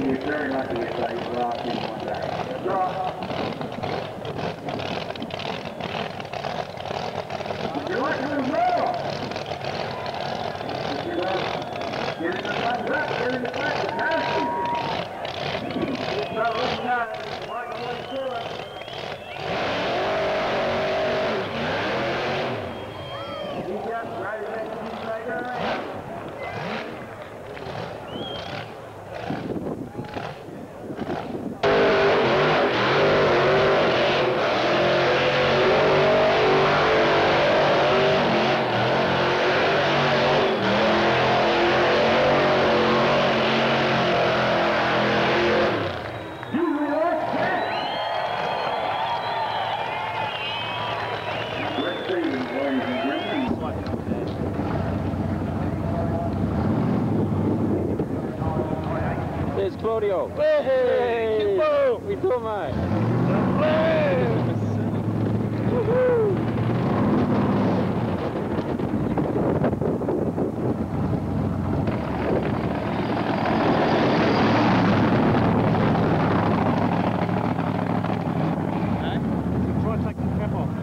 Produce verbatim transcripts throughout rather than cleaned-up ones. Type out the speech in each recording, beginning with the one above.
you're very lucky if I draw in one back. Draw. You're lucky to roll. If you love, get in the front left, get in the front, the passes. Keep that looking at it. Walk away through it. Keep up, right ahead, right ahead. There's Claudio. Hey! Kimbo! We do, mate. Woohoo! Try to take the cap off.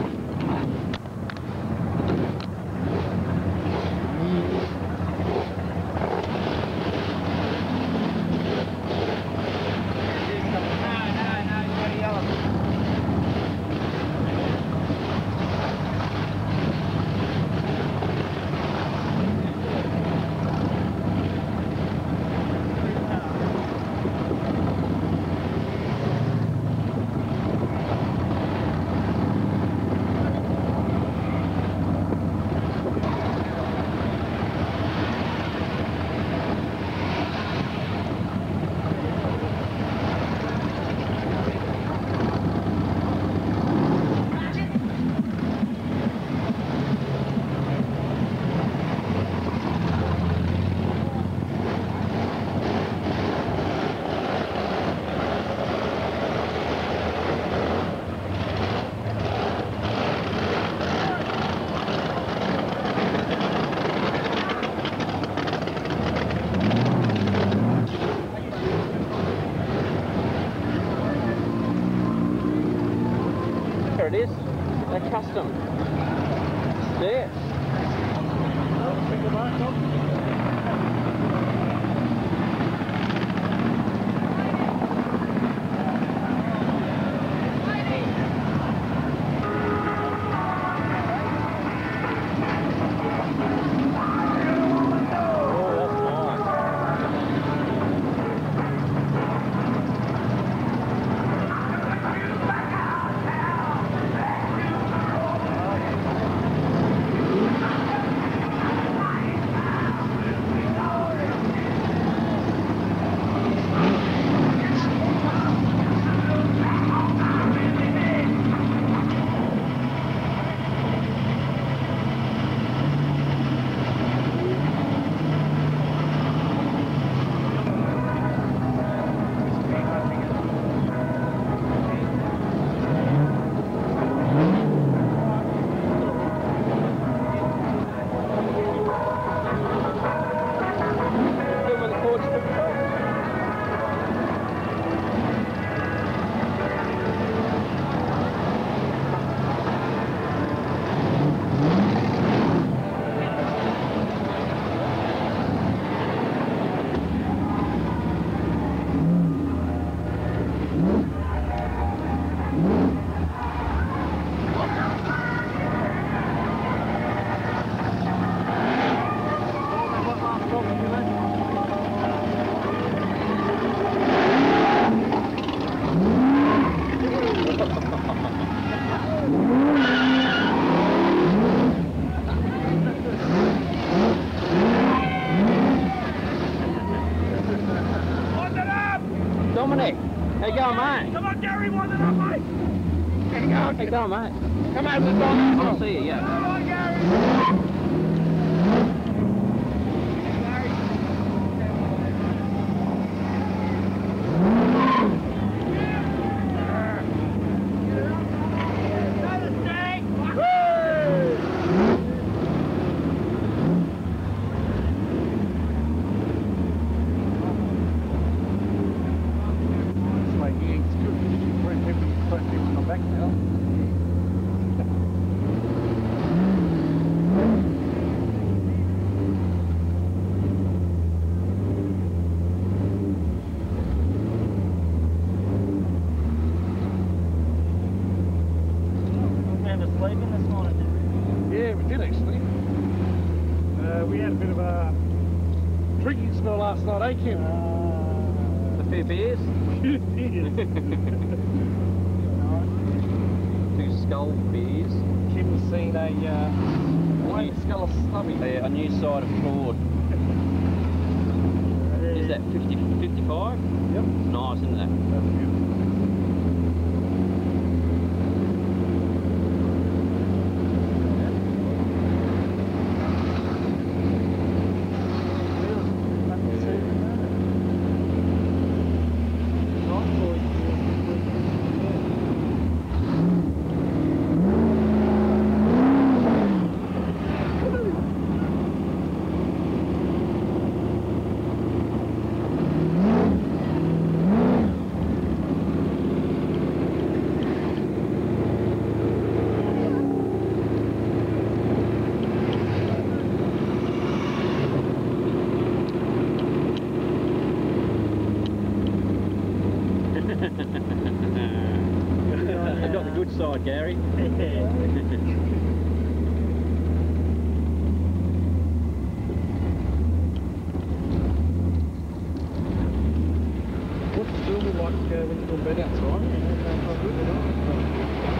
There it is. They're custom. There. Dominic, how you going, mate? Come on, Gary, one and up, mate. How you going? How you going, mate? Come over the dog. I'll see you, yeah. Come on, Gary. hell. Yeah, we did actually. Uh, we had a bit of a drinking spell last night, eh, Kim? A few beers. Two skull beers. Kim's seen a uh, white skull of stubby. A, a new side of Ford. Is that fifty, fifty-five? Yep. It's nice, isn't that? That's beautiful. I got the good side, Gary. What's the feel like uh, when you're doing bed outside? How good it is?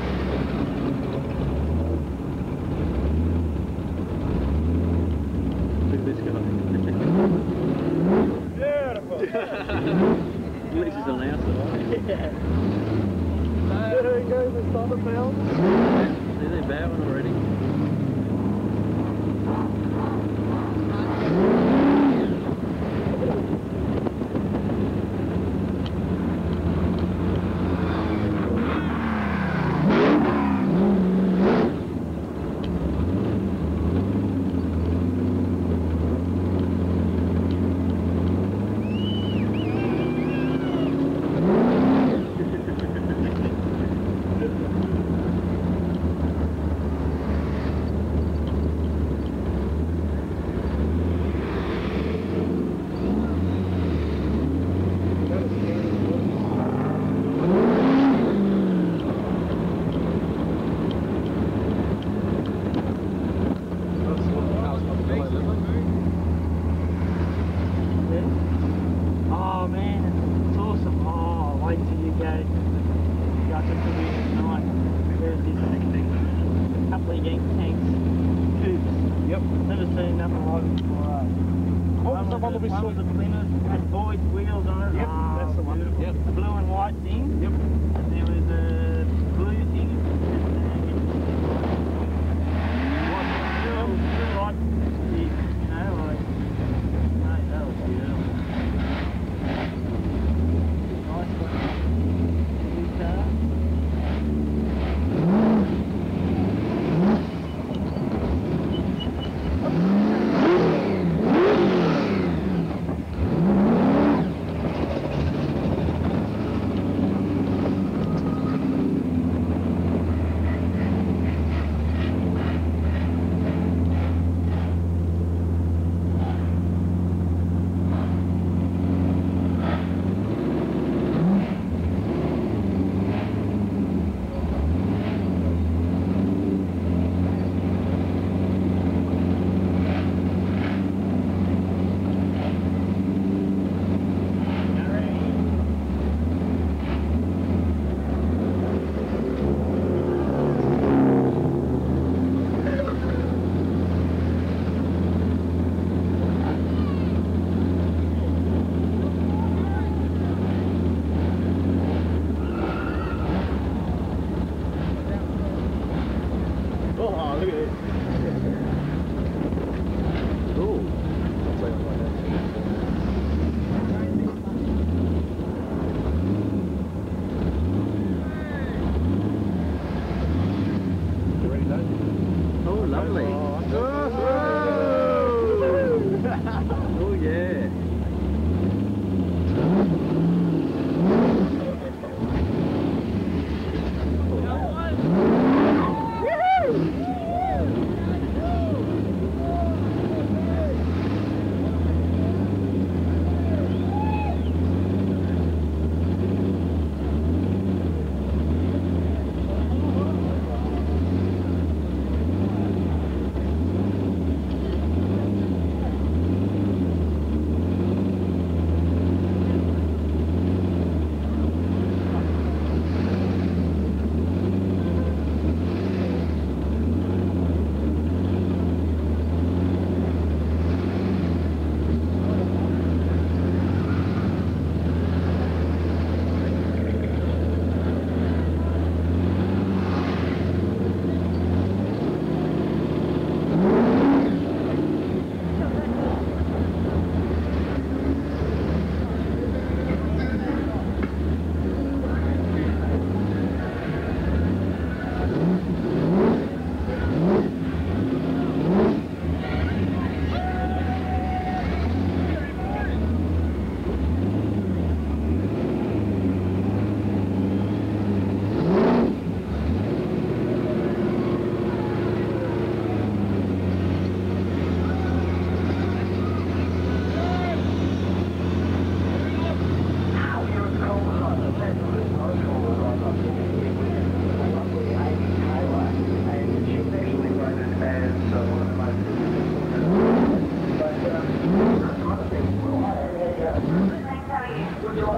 Look at this guy. Beautiful! This is an outside. There he goes, the thunder bell. See, they're bowing already. Oh man, it's awesome. Oh, wait till you go. You got to put in tonight. There's this couple of yank tanks. Tubes. Yep. Never seen nothing like it before. What was the one that we One saw? was a Plymouth, had Boyd's wheels on it. Yep, Oh, that's the one. beautiful. Yep. The blue and white thing. Yep. And there was a blue thing. What? Still, still like, you know, like, mate, that was beautiful. Nice one. New car.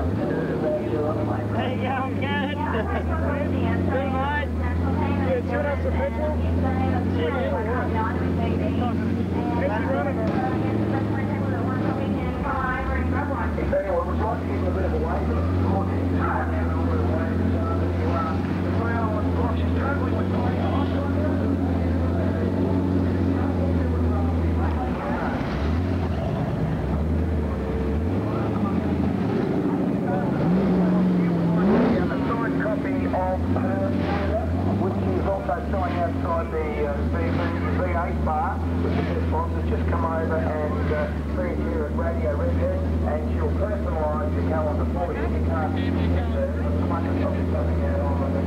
There you go, I'm good. Good, mate. Yeah, turn up some petrol. It's running. Outside the uh, V eight bar, which is her sponsor, just come over and uh, be here at Radio Redhead, and she'll personalise your calendar for you. You can't miss it. There's much of something coming out on the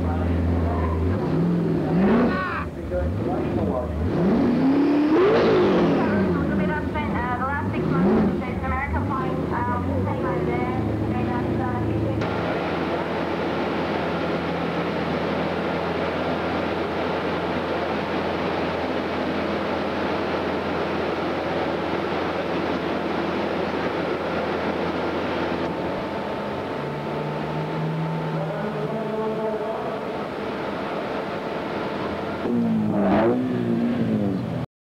The last six months, there's an American flying um, team over there. And that's uh, Thank you.